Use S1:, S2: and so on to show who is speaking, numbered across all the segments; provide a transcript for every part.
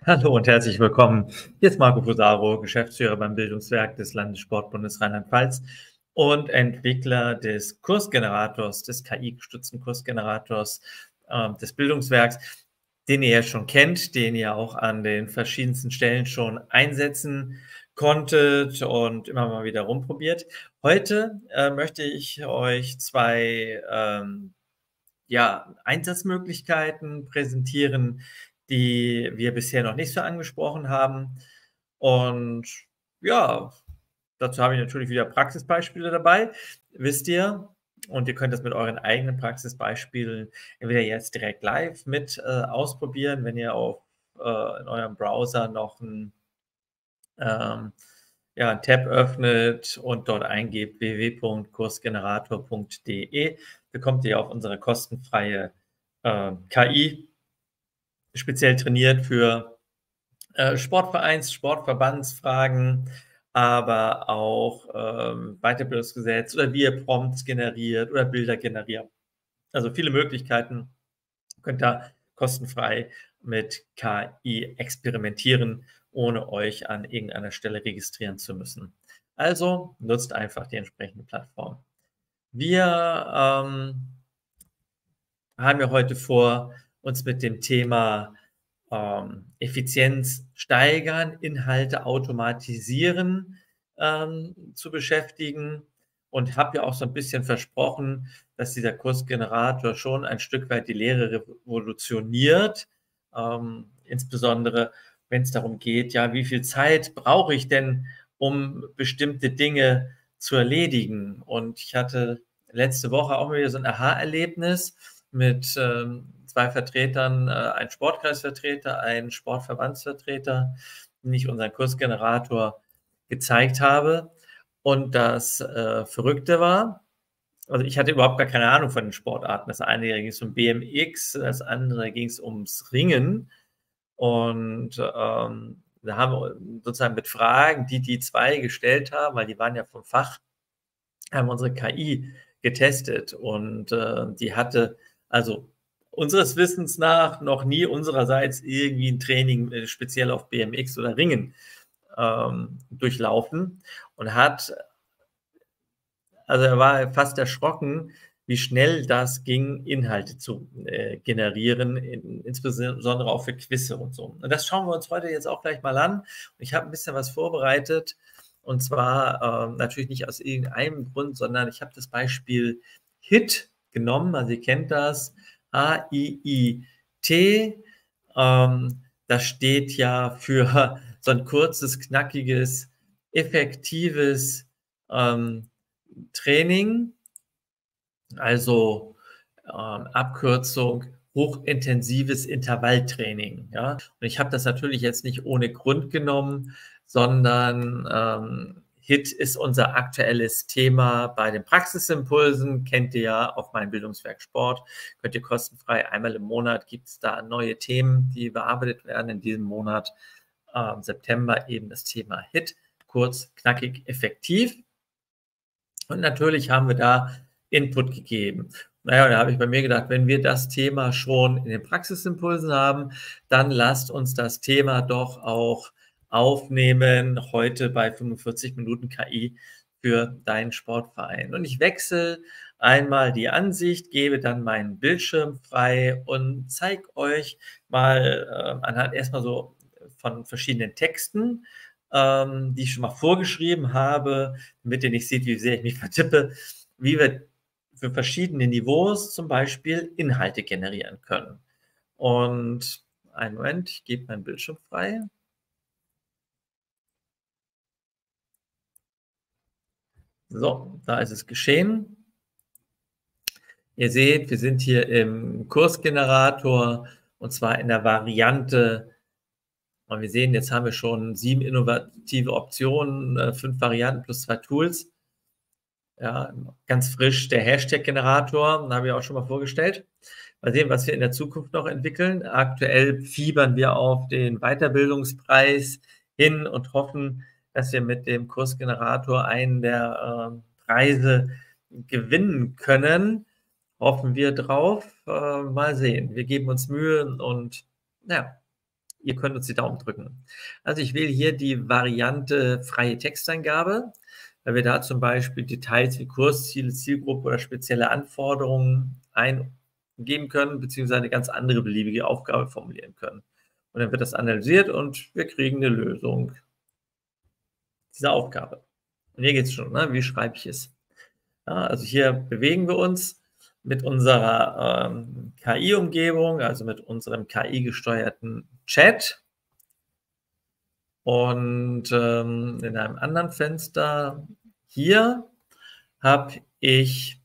S1: Hallo und herzlich willkommen. Hier ist Marco Fusaro, Geschäftsführer beim Bildungswerk des Landessportbundes Rheinland-Pfalz und Entwickler des Kursgenerators, des KI-gestützten Kursgenerators des Bildungswerks, den ihr ja schon kennt, den ihr auch an den verschiedensten Stellen schon einsetzen konntet und immer mal wieder rumprobiert. Heute möchte ich euch zwei Einsatzmöglichkeiten präsentieren, die wir bisher noch nicht so angesprochen haben. Und ja, dazu habe ich natürlich wieder Praxisbeispiele dabei, wisst ihr. Und ihr könnt das mit euren eigenen Praxisbeispielen entweder jetzt direkt live mit ausprobieren, wenn ihr in eurem Browser noch ähm, einen Tab öffnet und dort eingebt www.kursgenerator.de, bekommt ihr auf unsere kostenfreie KI, speziell trainiert für Sportverbandsfragen, aber auch Weiterbildungsgesetz oder wie ihr Prompts generiert oder Bilder generiert. Also viele Möglichkeiten. Könnt da kostenfrei mit KI experimentieren, ohne euch an irgendeiner Stelle registrieren zu müssen. Also nutzt einfach die entsprechende Plattform. Wir haben ja heute vor, uns mit dem Thema Effizienz steigern, Inhalte automatisieren zu beschäftigen und habe ja auch so ein bisschen versprochen, dass dieser Kursgenerator schon ein Stück weit die Lehre revolutioniert, insbesondere wenn es darum geht, ja, wie viel Zeit brauche ich denn, um bestimmte Dinge zu erledigen? Und ich hatte letzte Woche auch mal wieder so ein Aha-Erlebnis mit zwei Vertretern, ein Sportkreisvertreter, ein Sportverbandsvertreter, den ich unseren Kursgenerator gezeigt habe. Und das Verrückte war, also ich hatte überhaupt gar keine Ahnung von den Sportarten. Das eine ging es um BMX, das andere ging es ums Ringen. Und da haben wir sozusagen mit Fragen, die zwei gestellt haben, weil die waren ja vom Fach, haben unsere KI getestet. Und die hatte also unseres Wissens nach noch nie unsererseits irgendwie ein Training speziell auf BMX oder Ringen durchlaufen und also er war fast erschrocken, wie schnell das ging, Inhalte zu generieren, insbesondere auch für Quizze und so. Und das schauen wir uns heute jetzt auch gleich mal an. Ich habe ein bisschen was vorbereitet, und zwar natürlich nicht aus irgendeinem Grund, sondern ich habe das Beispiel HIT genommen. Also ihr kennt das, HIIT. Das steht ja für so ein kurzes, knackiges, effektives Training, also Abkürzung hochintensives Intervalltraining. Ja? Und ich habe das natürlich jetzt nicht ohne Grund genommen, sondern HIT ist unser aktuelles Thema bei den Praxisimpulsen, kennt ihr ja auf meinem Bildungswerk Sport, könnt ihr kostenfrei, einmal im Monat gibt es da neue Themen, die bearbeitet werden. In diesem Monat September eben das Thema HIT, kurz, knackig, effektiv. Und natürlich haben wir da Input gegeben. Naja, da habe ich bei mir gedacht, wenn wir das Thema schon in den Praxisimpulsen haben, dann lasst uns das Thema doch auch aufnehmen, heute bei 45 Minuten KI für deinen Sportverein. Und ich wechsle einmal die Ansicht, gebe dann meinen Bildschirm frei und zeige euch mal anhand erstmal so von verschiedenen Texten, die ich schon mal vorgeschrieben habe, damit ihr nicht seht, wie sehr ich mich vertippe, wie wir für verschiedene Niveaus zum Beispiel Inhalte generieren können. Und einen Moment, ich gebe meinen Bildschirm frei. So, da ist es geschehen. Ihr seht, wir sind hier im Kursgenerator und zwar in der Variante. Und wir sehen, jetzt haben wir schon 7 innovative Optionen, 5 Varianten plus 2 Tools. Ja, ganz frisch der Hashtag-Generator, den habe ich auch schon mal vorgestellt. Mal sehen, was wir in der Zukunft noch entwickeln. Aktuell fiebern wir auf den Weiterbildungspreis hin und hoffen, dass wir mit dem Kursgenerator einen der Preise gewinnen können. Hoffen wir drauf. Mal sehen. Wir geben uns Mühe und ja, Ihr könnt uns die Daumen drücken. Also ich wähle hier die Variante freie Texteingabe, weil wir da zum Beispiel Details wie Kursziele, Zielgruppe oder spezielle Anforderungen eingeben können, beziehungsweise eine ganz andere beliebige Aufgabe formulieren können. Und dann wird das analysiert und wir kriegen eine Lösung dieser Aufgabe. Und hier geht es schon, ne? Wie schreibe ich es? Ja, also hier bewegen wir uns mit unserer KI-Umgebung, also mit unserem KI-gesteuerten Chat. Und in einem anderen Fenster hier habe ich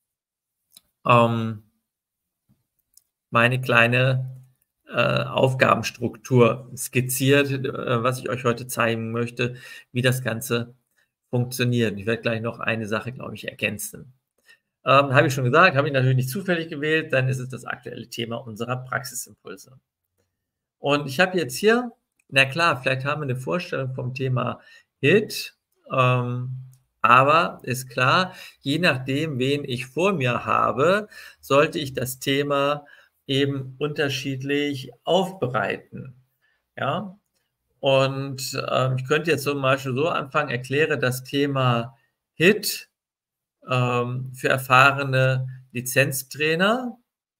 S1: meine kleine Aufgabenstruktur skizziert, was ich euch heute zeigen möchte, wie das Ganze funktioniert. Ich werde gleich noch eine Sache, glaube ich, ergänzen. Habe ich schon gesagt, habe ich natürlich nicht zufällig gewählt, dann ist es das aktuelle Thema unserer Praxisimpulse. Und ich habe jetzt hier, na klar, vielleicht haben wir eine Vorstellung vom Thema HIT, aber ist klar, je nachdem, wen ich vor mir habe, sollte ich das Thema eben unterschiedlich aufbereiten, ja? Und, ich könnte jetzt zum Beispiel so anfangen: Erkläre das Thema HIT, für erfahrene Lizenztrainer.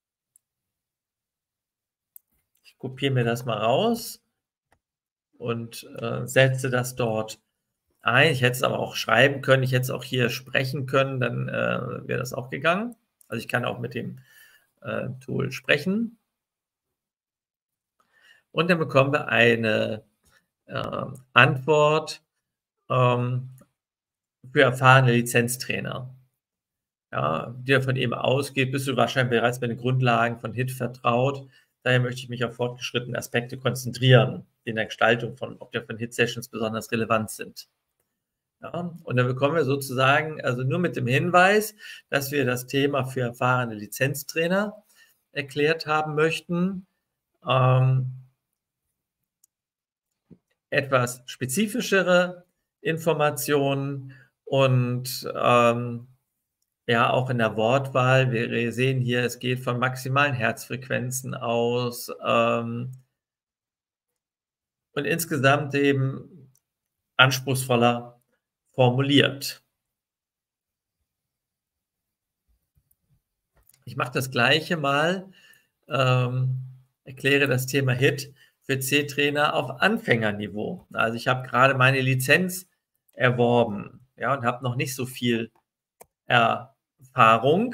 S1: Ich kopiere mir das mal raus und, setze das dort ein. Ich hätte es aber auch schreiben können, ich hätte es auch hier sprechen können, dann, wäre das auch gegangen. Also, ich kann auch mit dem, Tool sprechen und dann bekommen wir eine, Antwort, ähm, für erfahrene Lizenztrainer. Ja, die davon eben ausgeht, bist du wahrscheinlich bereits mit den Grundlagen von HIT vertraut. Daher möchte ich mich auf fortgeschrittene Aspekte konzentrieren, die in der Gestaltung von Object von HIT-Sessions besonders relevant sind. Ja, und dann bekommen wir sozusagen, also nur mit dem Hinweis, dass wir das Thema für erfahrene Lizenztrainer erklärt haben möchten, ähm, etwas spezifischere Informationen und ja, auch in der Wortwahl. Wir sehen hier, es geht von maximalen Herzfrequenzen aus, und insgesamt eben anspruchsvoller formuliert. Ich mache das Gleiche mal, erkläre das Thema HIT für C-Trainer auf Anfängerniveau. Also, ich habe gerade meine Lizenz erworben, ja, und habe noch nicht so viel Erfahrung.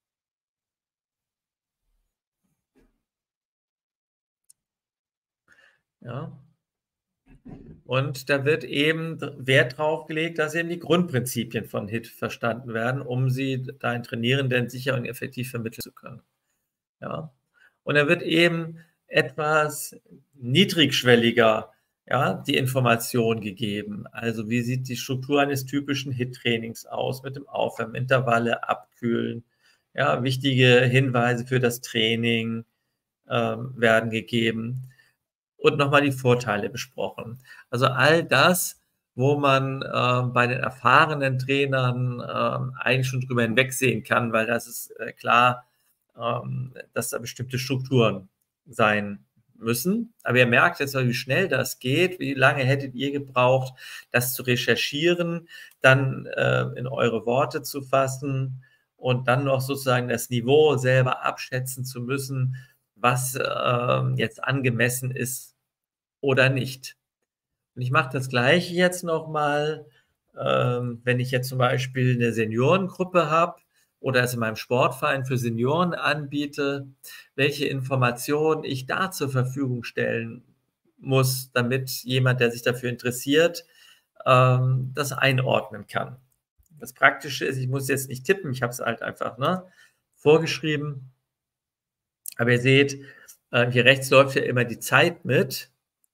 S1: Ja. Und da wird eben Wert drauf gelegt, dass eben die Grundprinzipien von HIT verstanden werden, um sie deinen Trainierenden sicher und effektiv vermitteln zu können. Ja. Und da wird eben etwas niedrigschwelliger, ja, die Information gegeben. Also, wie sieht die Struktur eines typischen HIT-Trainings aus mit dem Aufwärmen, Intervalle, Abkühlen? Ja, wichtige Hinweise für das Training, werden gegeben und nochmal die Vorteile besprochen. Also all das, wo man bei den erfahrenen Trainern eigentlich schon drüber hinwegsehen kann, weil das ist klar, dass da bestimmte Strukturen sein müssen. Aber ihr merkt jetzt, wie schnell das geht. Wie lange hättet ihr gebraucht, das zu recherchieren, dann in eure Worte zu fassen und dann noch sozusagen das Niveau selber abschätzen zu müssen, was jetzt angemessen ist oder nicht. Und ich mache das Gleiche jetzt noch mal, wenn ich jetzt zum Beispiel eine Seniorengruppe habe oder es in meinem Sportverein für Senioren anbiete, welche Informationen ich da zur Verfügung stellen muss, damit jemand, der sich dafür interessiert, das einordnen kann. Das Praktische ist, ich muss jetzt nicht tippen, ich habe es halt einfach, ne, vorgeschrieben. Aber ihr seht, hier rechts läuft ja immer die Zeit mit.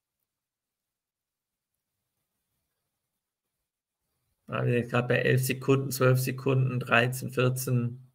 S1: Ja, wir sind grad bei 11 Sekunden, 12 Sekunden, 13, 14.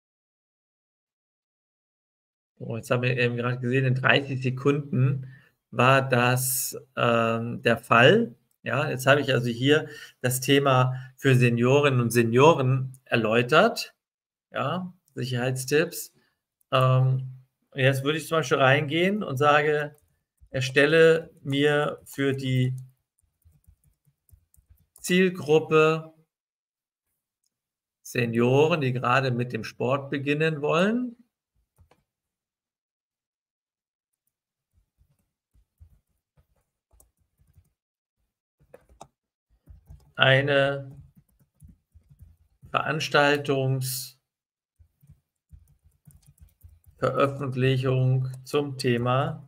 S1: So, jetzt haben wir eben gerade gesehen, in 30 Sekunden war das, der Fall. Ja, jetzt habe ich also hier das Thema für Seniorinnen und Senioren erläutert, ja, Sicherheitstipps. Und jetzt würde ich zum Beispiel reingehen und sage: „Erstelle mir für die Zielgruppe Senioren, die gerade mit dem Sport beginnen wollen, eine Veranstaltungsveröffentlichung zum Thema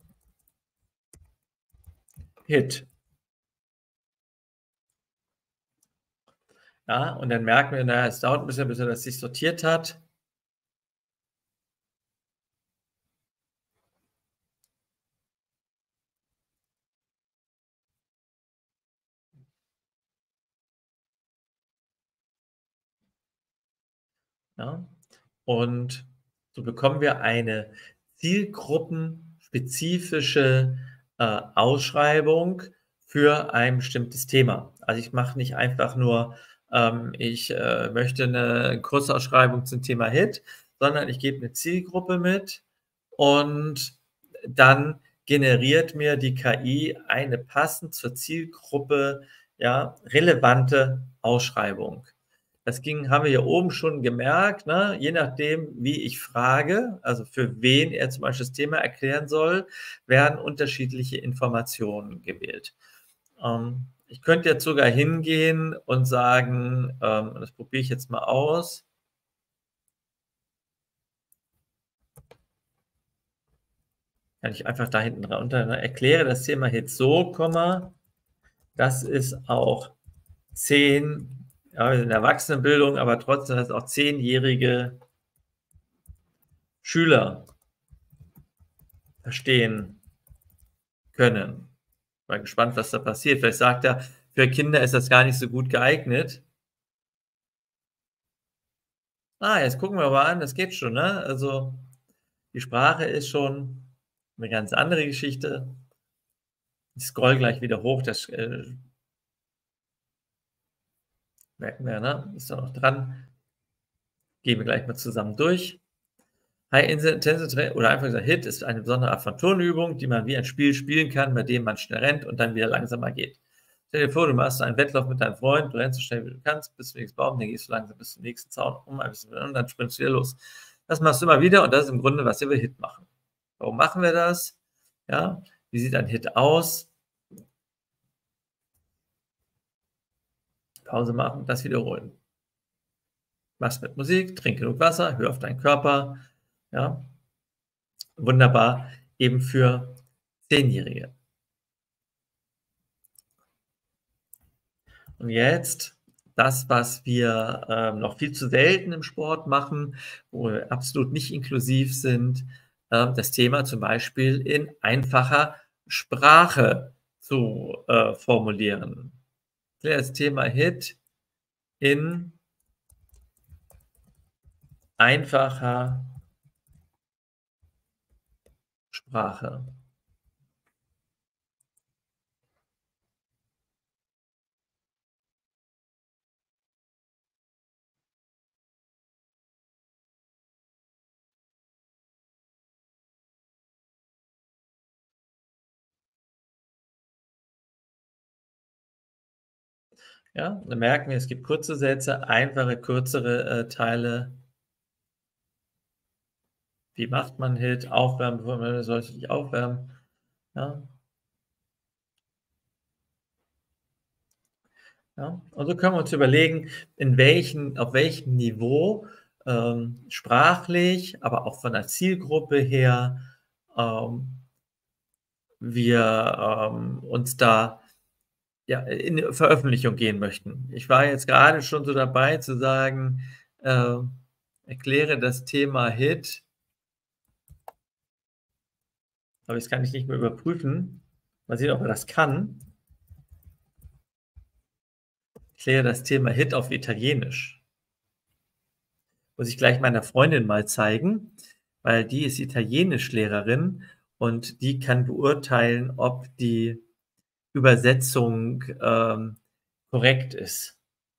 S1: HIIT.“ Ja, und dann merken wir, na ja, es dauert 'n bisschen, bis er das sich sortiert hat. Ja? Und so bekommen wir eine zielgruppenspezifische, Ausschreibung für ein bestimmtes Thema. Also, ich mache nicht einfach nur, ich, möchte 'ne Kursausschreibung zum Thema HIIT, sondern ich gebe 'ne Zielgruppe mit und dann generiert mir die KI eine passend zur Zielgruppe, ja, relevante Ausschreibung. Das haben wir hier oben schon gemerkt, ne? Je nachdem, wie ich frage, also für wen er zum Beispiel das Thema erklären soll, werden unterschiedliche Informationen gewählt. Ich könnte jetzt sogar hingehen und sagen, das probiere ich jetzt mal aus. Kann ich einfach da hinten drunter, ne? Erkläre das Thema jetzt so, Komma, dass es auch 10, ja, wir sind Erwachsenenbildung, aber trotzdem, dass auch 10-jährige Schüler verstehen können. Mal gespannt, was da passiert. Vielleicht sagt er, für Kinder ist das gar nicht so gut geeignet. Ah, jetzt gucken wir mal an, das geht schon, ne? Also, die Sprache ist schon eine ganz andere Geschichte. Ich scrolle gleich wieder hoch, das, merken wir, ne? Ist da noch dran. Gehen wir gleich mal zusammen durch. High Intensity oder einfach gesagt, HIIT ist eine besondere Art von Turnübung, die man wie ein Spiel spielen kann, bei dem man schnell rennt und dann wieder langsamer geht. Stell dir vor, du machst einen Wettlauf mit deinem Freund, du rennst so schnell wie du kannst, bis zum nächsten Baum, dann gehst du langsam bis zum nächsten Zaun um, ein bisschen und dann sprintest du wieder los. Das machst du immer wieder und das ist im Grunde, was wir bei HIIT machen. Warum machen wir das? Ja, wie sieht ein HIIT aus? Pause machen, das wiederholen. Mach's mit Musik, trink genug Wasser, hör auf deinen Körper. Ja, wunderbar, eben für Zehnjährige. Und jetzt das, was wir, noch viel zu selten im Sport machen, wo wir absolut nicht inklusiv sind, das Thema zum Beispiel in einfacher Sprache zu, formulieren. Das Thema HIIT in einfacher Sprache. Ja, dann merken wir, es gibt kurze Sätze, einfache, kürzere, Teile. Wie macht man HIIT? Aufwärmen, bevor man sollte sich aufwärmen, ja? Ja, und so können wir uns überlegen, auf welchem Niveau, sprachlich, aber auch von der Zielgruppe her, ähm, wir, uns da, ja, in 'ne Veröffentlichung gehen möchten. Ich war jetzt gerade schon so dabei zu sagen, erkläre das Thema HIIT, aber das kann ich nicht mehr überprüfen. Mal sehen, ob er das kann. Erkläre das Thema HIIT auf Italienisch. Muss ich gleich meiner Freundin mal zeigen, weil die ist Italienischlehrerin und die kann beurteilen, ob die Übersetzung, korrekt ist.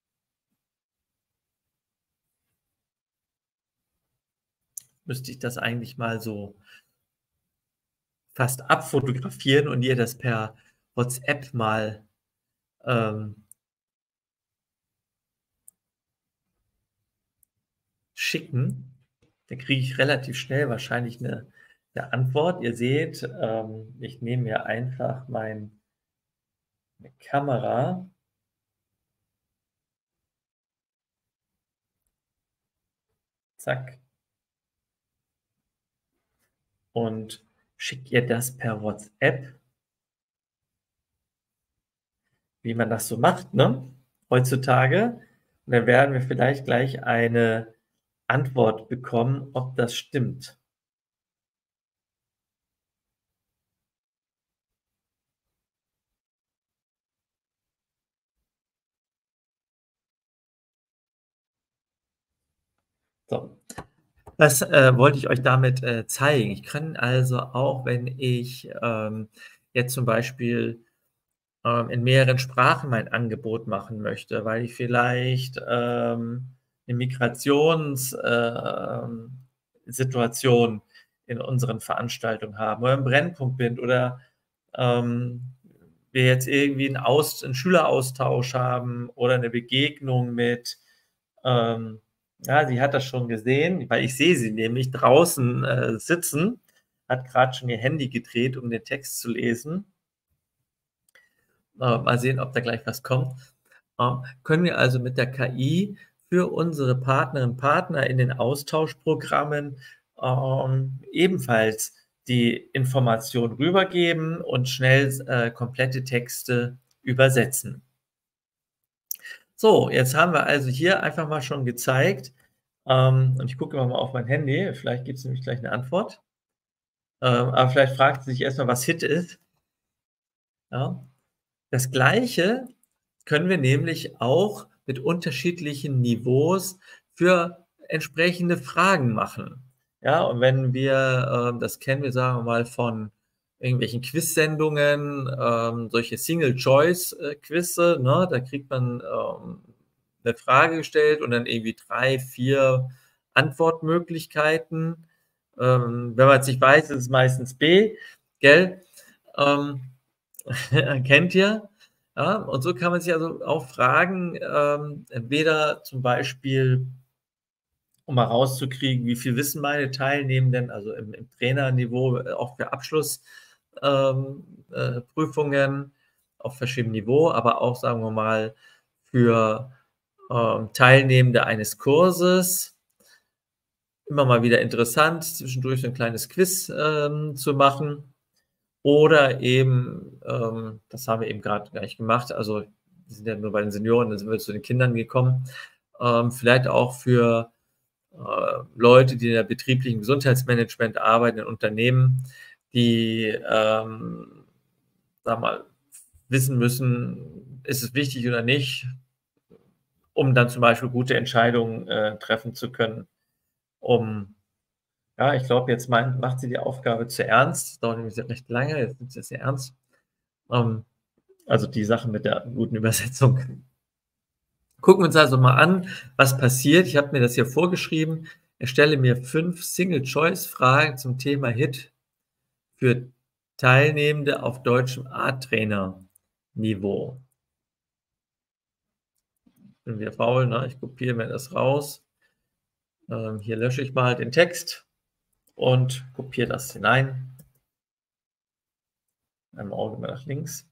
S1: Müsste ich das eigentlich mal so fast abfotografieren und ihr das per WhatsApp mal, ähm, schicken. Dann kriege ich relativ schnell wahrscheinlich eine Antwort. Ihr seht, ich nehme mir einfach meine Kamera, zack, und schicke ihr das per WhatsApp, wie man das so macht, ne, heutzutage. Und dann werden wir vielleicht gleich eine Antwort bekommen, ob das stimmt. So, das, wollte ich euch damit, zeigen. Ich kann also auch, wenn ich, jetzt zum Beispiel, in mehreren Sprachen mein Angebot machen möchte, weil ich vielleicht, 'ne Migrations Situation in unseren Veranstaltungen haben oder 'n Brennpunkt bin oder, ähm, wir jetzt irgendwie 'n Schüleraustausch haben oder eine Begegnung mit, ähm ja, sie hat das schon gesehen, weil ich sehe sie nämlich draußen, sitzen, hat gerade schon ihr Handy gedreht, um den Text zu lesen. Mal sehen, ob da gleich was kommt. Können wir also mit der KI für unsere Partnerinnen und Partner in den Austauschprogrammen, ebenfalls die Information rübergeben und schnell, komplette Texte übersetzen. So, jetzt haben wir also hier einfach mal schon gezeigt, und ich gucke immer mal auf mein Handy, vielleicht gibt's nämlich gleich 'ne Antwort. Aber vielleicht fragt sie sich erst mal, was Hit ist, ja? Das Gleiche können wir nämlich auch mit unterschiedlichen Niveaus für entsprechende Fragen machen. Ja, und wenn wir, das kennen wir, sagen wir mal, von irgendwelchen Quizsendungen, solche Single Choice, Quizze, ne? Da kriegt man, 'ne Frage gestellt und dann irgendwie 3, 4 Antwortmöglichkeiten. Wenn man's nicht weiß, ist es meistens B, gell? Ähm, kennt ihr? Ja, und so kann man sich also auch fragen, entweder zum Beispiel, um mal rauszukriegen, wie viel wissen meine Teilnehmenden, also im Trainerniveau, auch für Abschluss Prüfungen auf verschiedenem Niveau, aber auch, sagen wir mal, für, Teilnehmende eines Kurses. Immer mal wieder interessant, zwischendurch so 'n kleines Quiz, zu machen. Oder eben, das haben wir eben grad gleich gemacht, also, wir sind ja nur bei den Senioren, dann sind wir zu den Kindern gekommen. Vielleicht auch für, Leute, die in der betrieblichen Gesundheitsmanagement arbeiten, in Unternehmen, die, sage mal, wissen müssen, ist es wichtig oder nicht, um dann zum Beispiel gute Entscheidungen, treffen zu können, um ja, ich glaube, jetzt macht sie die Aufgabe zu ernst. Das dauert nämlich recht lange, jetzt nimmt sie es sehr ernst. Ähm, also die Sache mit der guten Übersetzung. Gucken wir uns also mal an, was passiert. Ich habe mir das hier vorgeschrieben. Erstelle mir 5 Single-Choice-Fragen zum Thema HIT für Teilnehmende auf deutschem A-Trainer-Niveau. Bin wieder faul, ne? Ich kopiere mir das raus. Hier lösche ich mal den Text und kopiere das hinein. Ein Auge mal nach links.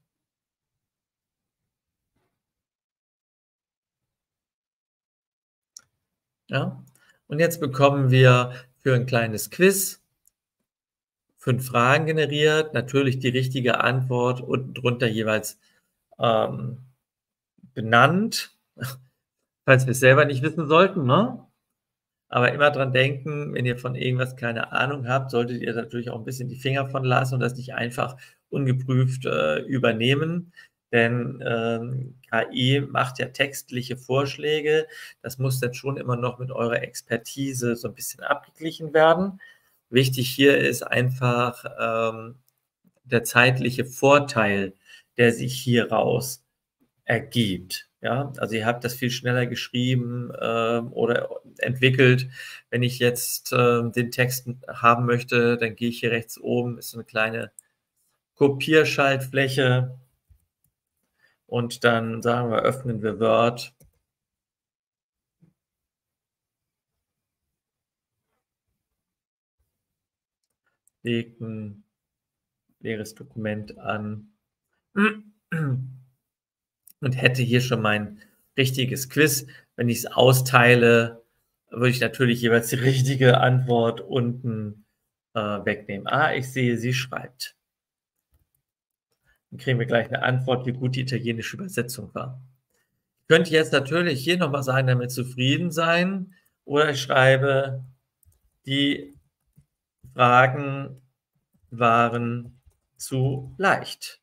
S1: Ja, und jetzt bekommen wir für ein kleines Quiz 5 Fragen generiert, natürlich die richtige Antwort unten drunter jeweils, ähm, benannt, falls wir's selber nicht wissen sollten, ne? Aber immer dran denken, wenn ihr von irgendwas keine Ahnung habt, solltet ihr natürlich auch 'n bisschen die Finger von lassen und das nicht einfach ungeprüft, übernehmen. Denn, KI macht ja textliche Vorschläge. Das muss dann schon immer noch mit eurer Expertise so 'n bisschen abgeglichen werden. Wichtig hier ist einfach, der zeitliche Vorteil, der sich hieraus ergibt. Ja, also ihr habt das viel schneller geschrieben oder entwickelt. Wenn ich jetzt den Text haben möchte, dann gehe ich hier rechts oben, ist so eine kleine Kopierschaltfläche und dann sagen wir, öffnen wir Word. Legen leeres Dokument an und hätte hier schon mein richtiges Quiz. Wenn ich es austeile, würde ich natürlich jeweils die richtige Antwort unten wegnehmen. Ah, ich sehe, sie schreibt. Dann kriegen wir gleich eine Antwort, wie gut die italienische Übersetzung war. Ich könnte jetzt natürlich hier nochmal sagen, damit zufrieden sein, oder ich schreibe, die Fragen waren zu leicht.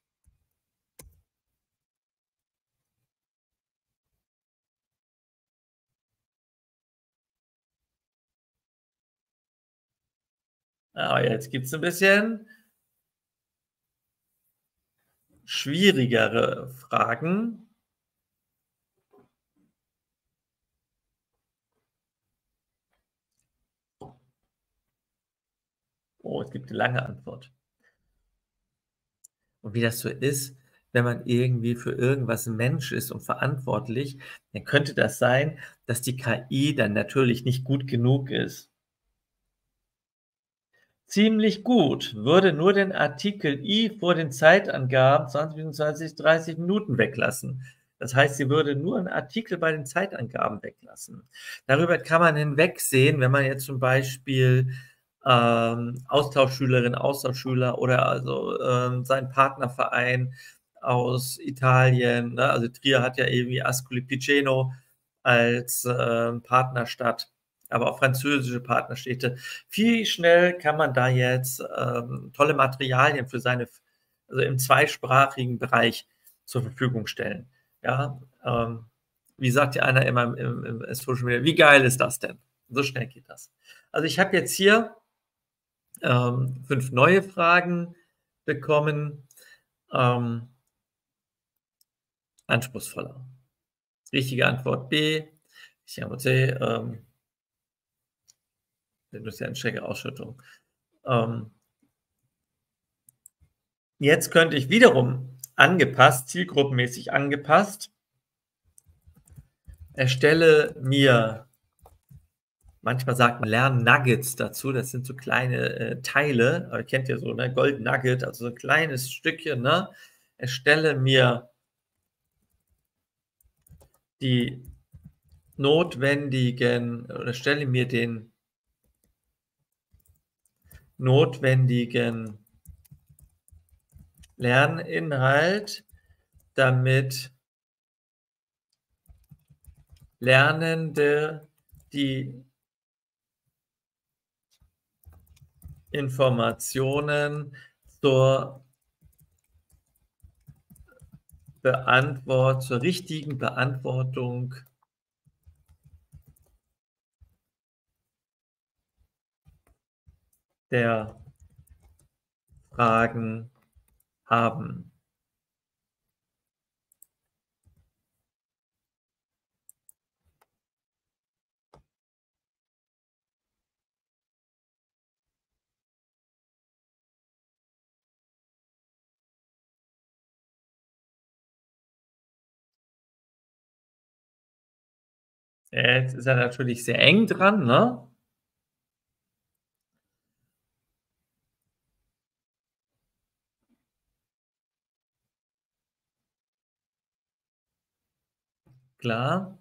S1: Aber jetzt gibt es ein bisschen schwierigere Fragen. Oh, es gibt eine lange Antwort. Und wie das so ist, wenn man irgendwie für irgendwas 'n Mensch ist und verantwortlich, dann könnte das sein, dass die KI dann natürlich nicht gut genug ist. Ziemlich gut, würde nur den Artikel I vor den Zeitangaben 20, 30 Minuten weglassen. Das heißt, sie würde nur 'n Artikel bei den Zeitangaben weglassen. Darüber kann man hinwegsehen, wenn man jetzt zum Beispiel, Austauschschülerin, Austauschschüler oder also, seinen Partnerverein aus Italien, ne? Also, Trier hat ja irgendwie Ascoli Piceno als, Partnerstadt, aber auch französische Partnerstädte. Wie schnell kann man da jetzt tolle Materialien für seine, also im zweisprachigen Bereich zur Verfügung stellen? Ja, wie sagt ja einer immer im Social Media, wie geil ist das denn? So schnell geht das. Also ich habe jetzt hier 5 neue Fragen bekommen. Ähm, anspruchsvoller. Richtige Antwort B. Richtige Antwort C. industrielle Ausschüttung. Ähm, Jetzt könnte ich wiederum angepasst, zielgruppenmäßig angepasst, erstelle mir, manchmal sagt man Lern-Nuggets dazu, das sind so kleine Teile, aber ihr kennt ja so, ne, Gold Nugget, also so ein kleines Stückchen, ne? Erstelle mir die notwendigen oder stelle mir den notwendigen Lerninhalt, damit Lernende die Informationen zur zur richtigen Beantwortung der Fragen haben. Jetzt ist er natürlich sehr eng dran, ne? Klar.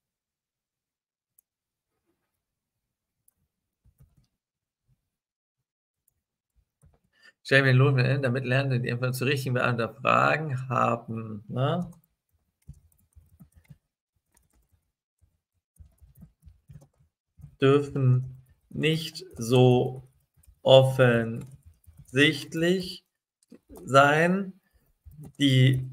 S1: Stellen wir den Lohn, damit Lernende die Informationen zur richtigen Beantwortung der Fragen haben, ne? Dürfen nicht so offensichtlich sein. Die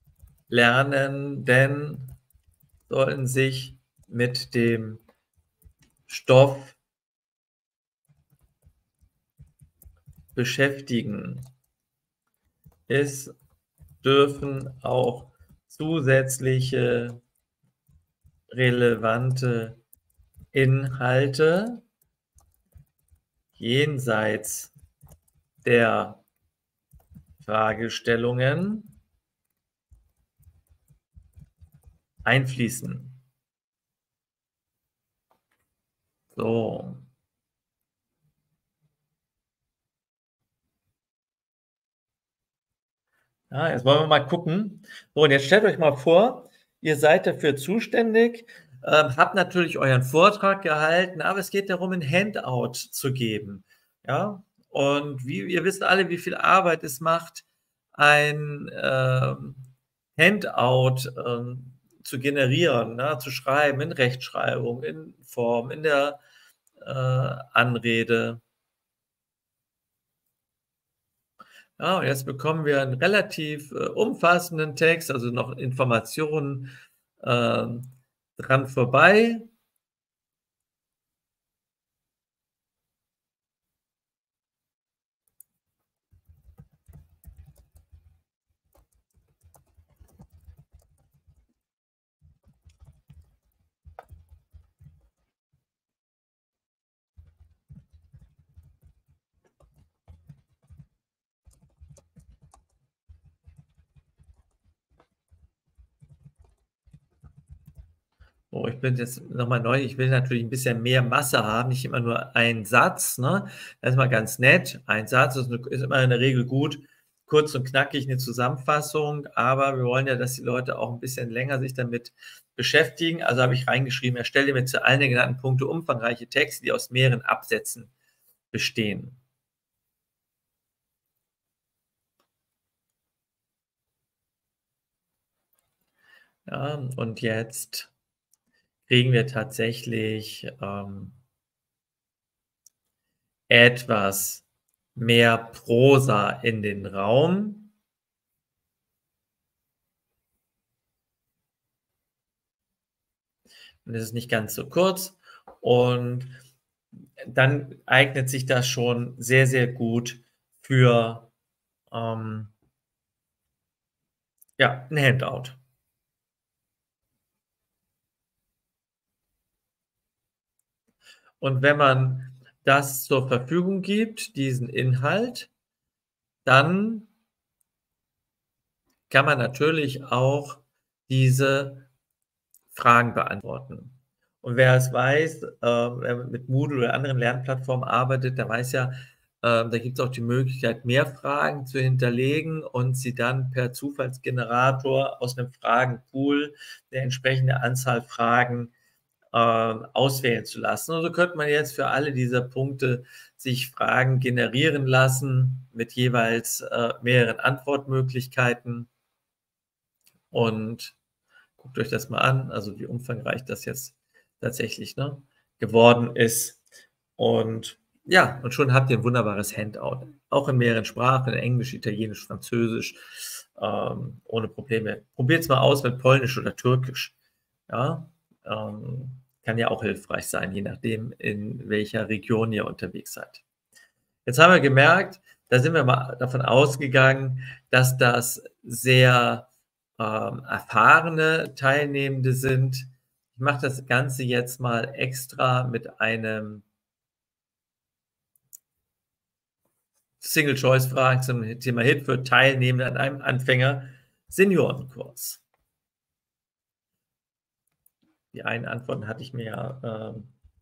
S1: Lernenden sollen sich mit dem Stoff beschäftigen. Es dürfen auch zusätzliche relevante Inhalte jenseits der Fragestellungen einfließen. So. Ja, jetzt wollen wir mal gucken. So, und jetzt stellt euch mal vor, ihr seid dafür zuständig, habt natürlich euren Vortrag gehalten, aber es geht darum, ein Handout zu geben. Ja, und wie ihr wisst alle, wie viel Arbeit es macht, ein Handout zu generieren, ne, zu schreiben in Rechtschreibung, in Form, in der Anrede. Ja, und jetzt bekommen wir einen relativ umfassenden Text, also noch Informationen ähm, dran vorbei. Oh, ich bin jetzt noch mal neu. Ich will natürlich ein bisschen mehr Masse haben, nicht immer nur ein Satz, ne? Das ist mal ganz nett. Ein Satz ist immer in der Regel gut, kurz und knackig eine Zusammenfassung, aber wir wollen ja, dass die Leute auch ein bisschen länger sich damit beschäftigen. Also habe ich reingeschrieben: „Erstelle mir zu allen der genannten Punkte umfangreiche Texte, die aus mehreren Absätzen bestehen.“ Ja, und jetzt kriegen wir tatsächlich etwas mehr Prosa in den Raum. Und es ist nicht ganz so kurz. Und dann eignet sich das schon sehr, sehr gut für ähm, ja, ein Handout. Und wenn man das zur Verfügung gibt, diesen Inhalt, dann kann man natürlich auch diese Fragen beantworten. Und wer es weiß, wer mit Moodle oder anderen Lernplattformen arbeitet, der weiß ja, da gibt es auch die Möglichkeit, mehr Fragen zu hinterlegen und sie dann per Zufallsgenerator aus einem Fragenpool der entsprechende Anzahl Fragen auswählen zu lassen. Und so könnte man jetzt für alle dieser Punkte sich Fragen generieren lassen mit jeweils mehreren Antwortmöglichkeiten. Und guckt euch das mal an, also wie umfangreich das jetzt tatsächlich, ne, geworden ist. Und ja, und schon habt ihr ein wunderbares Handout. Auch in mehreren Sprachen, Englisch, Italienisch, Französisch, ohne Probleme. Probiert es mal aus mit Polnisch oder Türkisch. Ja, kann ja auch hilfreich sein, je nachdem, in welcher Region ihr unterwegs seid. Jetzt haben wir gemerkt, da sind wir mal davon ausgegangen, dass das sehr erfahrene Teilnehmende sind. Ich mache das Ganze jetzt mal extra mit einem Single-Choice-Fragen zum Thema HIT für Teilnehmende an einem Anfänger-Seniorenkurs. Die einen Antworten hatte ich mir ja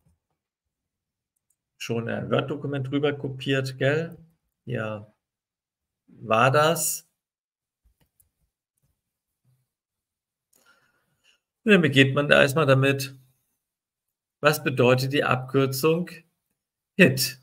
S1: schon in ein Word-Dokument rüber kopiert, gell? Ja, war das. Und dann beginnt man da erstmal damit, was bedeutet die Abkürzung HIT?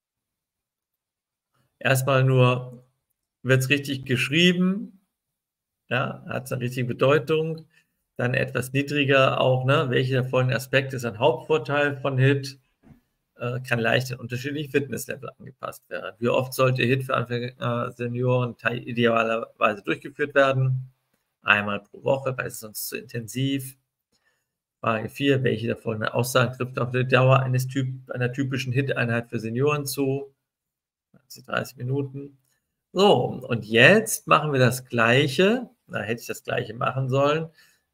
S1: Erstmal nur, wird es richtig geschrieben? Ja, hat es eine richtige Bedeutung? Dann etwas niedriger auch, ne? Welche der folgenden Aspekte ist ein Hauptvorteil von HIT? Kann leicht in unterschiedlichen Fitnesslevel angepasst werden. Wie oft sollte HIT für Anfänger, Senioren idealerweise durchgeführt werden? Einmal pro Woche, weil es sonst zu intensiv. Frage 4, welche der folgenden Aussagen trifft auf die Dauer einer typischen HIT-Einheit für Senioren zu? 30 Minuten. So, und jetzt machen wir das Gleiche. Da hätte ich das Gleiche machen sollen.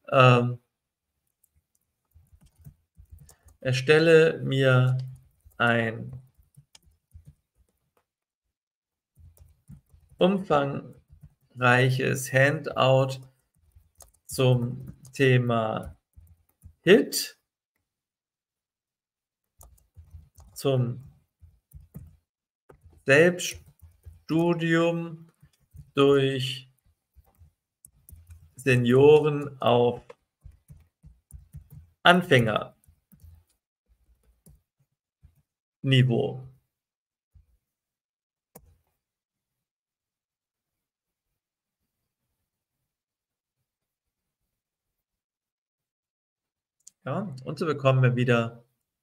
S1: Erstelle mir ein umfangreiches Handout zum Thema HIT, zum Selbststudium durch Senioren auf Anfängerniveau. Ja, und so bekommen wir wieder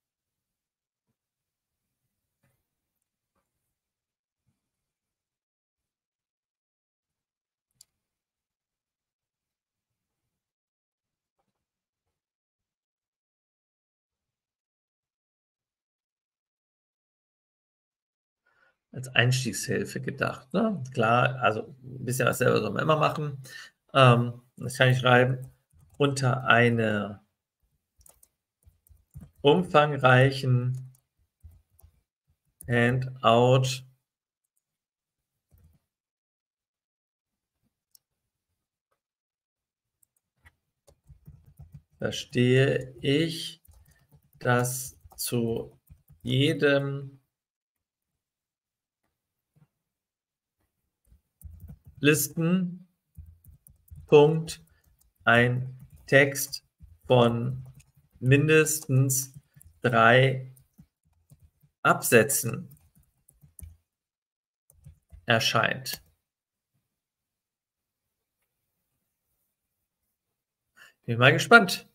S1: als Einstiegshilfe gedacht, ne? Klar, also ein bisschen was selber soll man immer machen. Das kann ich schreiben, unter einer umfangreichen Handout verstehe ich, dass zu jedem Listenpunkt ein Text von mindestens 3 Absätzen erscheint. Bin mal gespannt.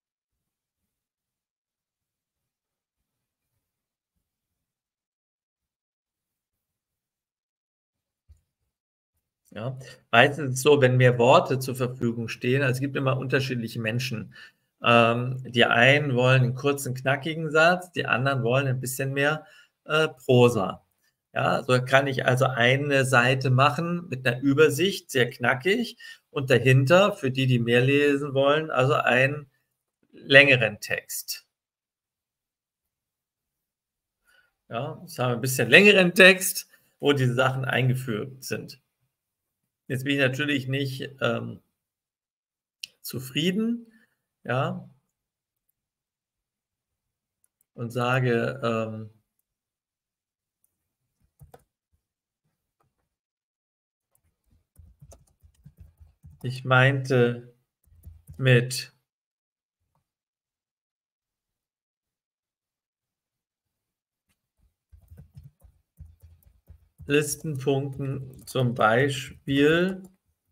S1: Ja, meistens ist es so, wenn mehr Worte zur Verfügung stehen, also es gibt immer unterschiedliche Menschen. Die einen wollen einen kurzen, knackigen Satz, die anderen wollen ein bisschen mehr Prosa. Ja, so kann ich also eine Seite machen mit einer Übersicht, sehr knackig, und dahinter, für die, die mehr lesen wollen, also einen längeren Text. Ja, jetzt haben wir ein bisschen längeren Text, wo diese Sachen eingefügt sind. Jetzt bin ich natürlich nicht zufrieden, ja, und sage, ich meinte mit Listenpunkten zum Beispiel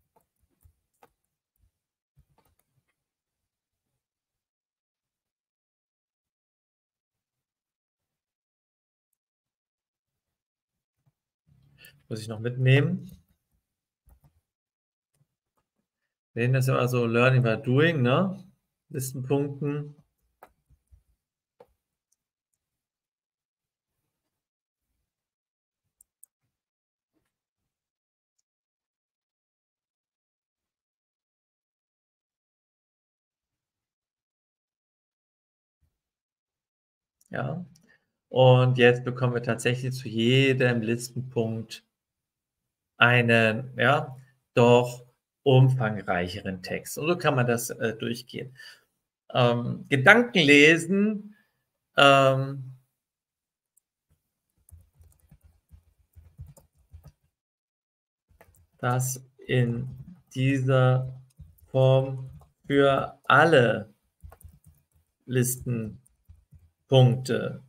S1: muss ich noch mitnehmen. Wir nennen das immer so Learning by Doing, ne? Listenpunkten. Ja, und jetzt bekommen wir tatsächlich zu jedem Listenpunkt einen, ja, doch umfangreicheren Text. Und so kann man das durchgehen. Gedanken lesen, das in dieser Form für alle Listenpunkte.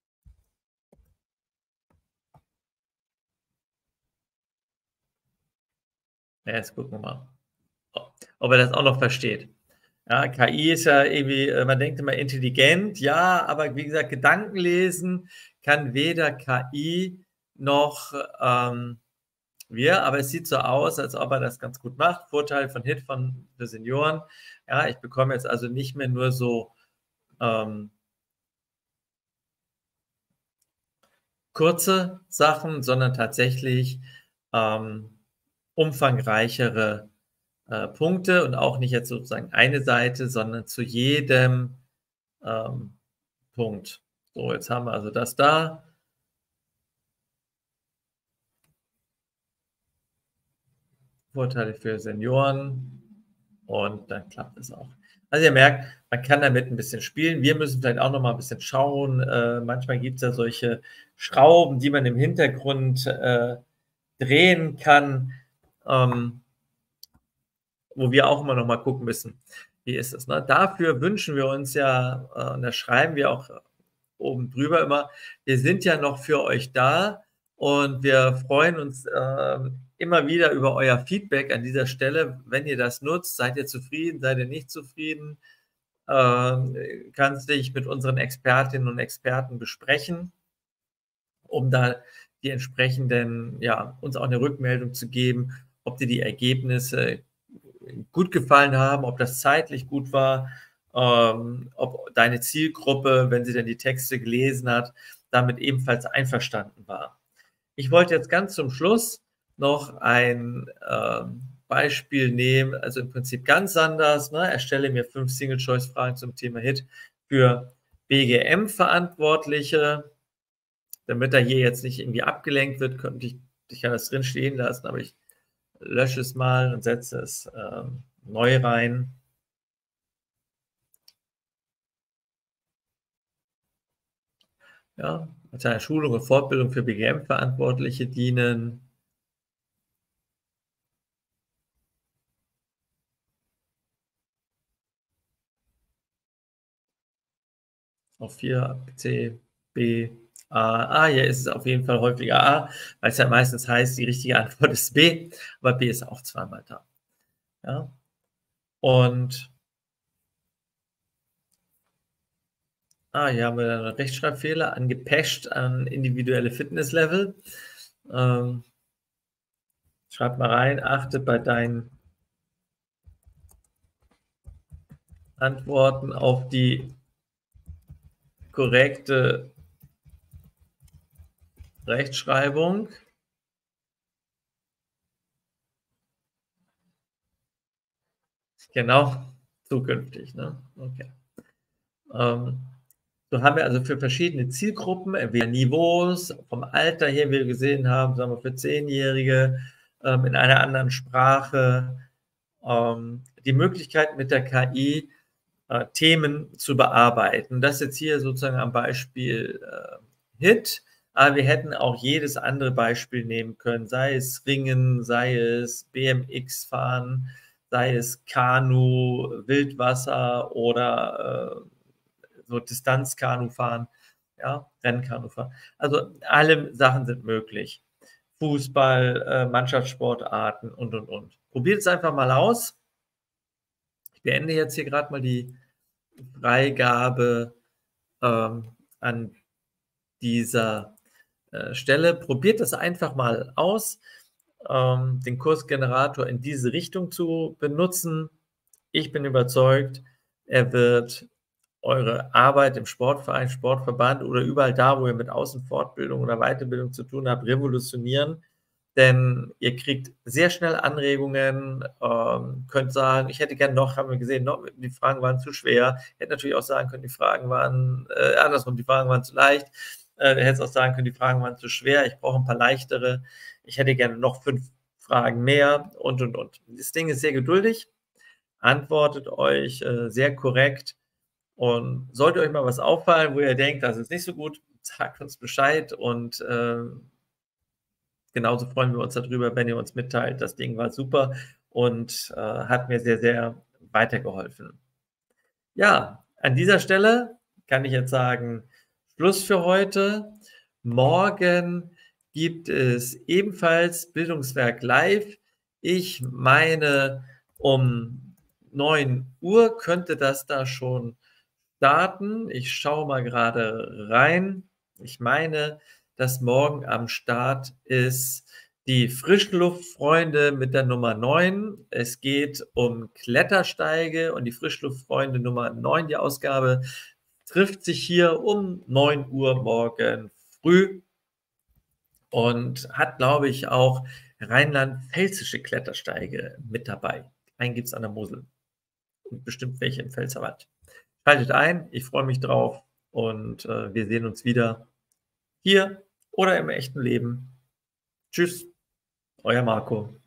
S1: Ja, jetzt gucken wir mal, ob er das auch noch versteht. Ja, KI ist ja irgendwie, man denkt immer intelligent, ja, aber wie gesagt, Gedanken lesen kann weder KI noch wir, aber es sieht so aus, als ob er das ganz gut macht. Vorteil von HIT für Senioren. Ja, ich bekomme jetzt also nicht mehr nur so kurze Sachen, sondern tatsächlich ähm, umfangreichere Punkte und auch nicht jetzt sozusagen eine Seite, sondern zu jedem ähm, Punkt. So, jetzt haben wir also das da. Vorteile für Senioren und dann klappt es auch. Also ihr merkt, man kann damit ein bisschen spielen. Wir müssen vielleicht auch noch mal ein bisschen schauen. Manchmal gibt es ja solche Schrauben, die man im Hintergrund drehen kann, wo wir auch immer noch mal gucken müssen, wie ist es. Ne? Dafür wünschen wir uns ja, und da schreiben wir auch oben drüber immer, wir sind ja noch für euch da und wir freuen uns immer wieder über euer Feedback an dieser Stelle. Wenn ihr das nutzt, seid ihr zufrieden, seid ihr nicht zufrieden, kannst dich mit unseren Expertinnen und Experten besprechen, um da die entsprechenden, ja, uns auch eine Rückmeldung zu geben, ob dir die Ergebnisse gut gefallen haben, ob das zeitlich gut war, ob deine Zielgruppe, wenn sie denn die Texte gelesen hat, damit ebenfalls einverstanden war. Ich wollte jetzt ganz zum Schluss noch ein Beispiel nehmen, also im Prinzip ganz anders. Ne? Erstelle mir 5 Single-Choice-Fragen zum Thema HIT für BGM-Verantwortliche. Damit er hier jetzt nicht irgendwie abgelenkt wird, könnte ich kann das drin stehen lassen, aber ich lösche es mal und setze es neu rein. Ja, als eine Schulung und Fortbildung für BGM-Verantwortliche dienen. Auf 4, C, B, A. Hier ist es auf jeden Fall häufiger A, weil es ja meistens heißt, die richtige Antwort ist B, aber B ist auch zweimal da. Ja. Und hier haben wir dann einen Rechtschreibfehler, angepasht an individuelle Fitnesslevel. Schreib mal rein, achte bei deinen Antworten auf die korrekte Rechtschreibung. Genau, zukünftig. Ne? Okay. So haben wir also für verschiedene Zielgruppen, entweder Niveaus, vom Alter her, wie wir gesehen haben, sagen wir für 10-Jährige, in einer anderen Sprache, die Möglichkeit mit der KI Themen zu bearbeiten. Das jetzt hier sozusagen am Beispiel HIT, aber wir hätten auch jedes andere Beispiel nehmen können, sei es Ringen, sei es BMX fahren, sei es Kanu, Wildwasser oder so Distanzkanu fahren, ja, Rennkanu fahren. Also alle Sachen sind möglich. Fußball, Mannschaftssportarten und. Probiert es einfach mal aus. Ich beende jetzt hier gerade mal die Freigabe an dieser Stelle. Probiert das einfach mal aus, den Kursgenerator in diese Richtung zu benutzen. Ich bin überzeugt, er wird eure Arbeit im Sportverein, Sportverband oder überall da, wo ihr mit Außenfortbildung oder Weiterbildung zu tun habt, revolutionieren. Denn ihr kriegt sehr schnell Anregungen, könnt sagen, ich hätte gerne noch, haben wir gesehen, noch, die Fragen waren zu schwer. Hätte natürlich auch sagen können, die Fragen waren andersrum, die Fragen waren zu leicht. Hätte auch sagen können, die Fragen waren zu schwer, ich brauche ein paar leichtere. Ich hätte gerne noch 5 Fragen mehr und. Das Ding ist sehr geduldig, antwortet euch sehr korrekt. Und sollte euch mal was auffallen, wo ihr denkt, das ist nicht so gut, sagt uns Bescheid und genauso freuen wir uns darüber, wenn ihr uns mitteilt, das Ding war super und hat mir sehr, sehr weitergeholfen. Ja, an dieser Stelle kann ich jetzt sagen, Schluss für heute. Morgen gibt es ebenfalls Bildungswerk live. Ich meine, um 9 Uhr könnte das da schon starten. Ich schaue mal gerade rein. Ich meine, dass morgen am Start ist die Frischluftfreunde mit der Nummer 9. Es geht um Klettersteige und die Frischluftfreunde Nummer 9, die Ausgabe, trifft sich hier um 9 Uhr morgen früh. und hat, glaube ich, auch rheinland-pfälzische Klettersteige mit dabei. Einen gibt es an der Mosel und bestimmt welche im Pfälzerwald. Schaltet ein, ich freue mich drauf und wir sehen uns wieder hier oder im echten Leben. Tschüss, euer Marco.